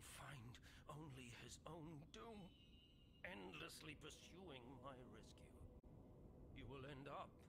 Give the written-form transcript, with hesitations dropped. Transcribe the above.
find only his own doom, endlessly pursuing my rescue. You will end up